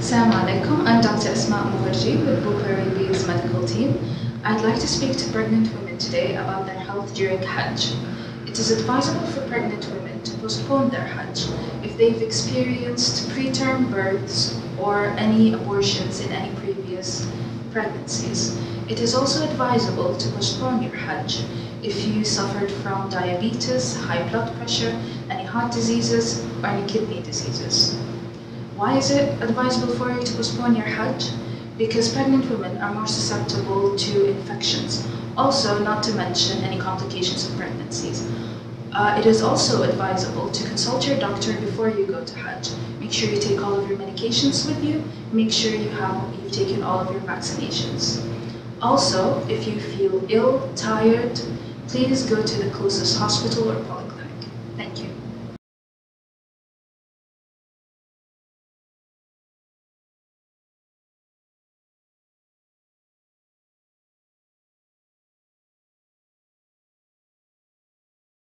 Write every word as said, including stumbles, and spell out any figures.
Assalamu alaikum, I'm Doctor Asma Muharji with Bukhari Arabia's medical team. I'd like to speak to pregnant women today about their health during Hajj. It is advisable for pregnant women to postpone their Hajj if they've experienced preterm births or any abortions in any previous pregnancies. It is also advisable to postpone your Hajj if you suffered from diabetes, high blood pressure, any heart diseases, or any kidney diseases. Why is it advisable for you to postpone your Hajj? Because pregnant women are more susceptible to infections, also not to mention any complications of pregnancies. Uh, it is also advisable to consult your doctor before you go to Hajj. Make sure you take all of your medications with you. Make sure you have, you've taken all of your vaccinations. Also, if you feel ill, tired, please go to the closest hospital or polyclinic.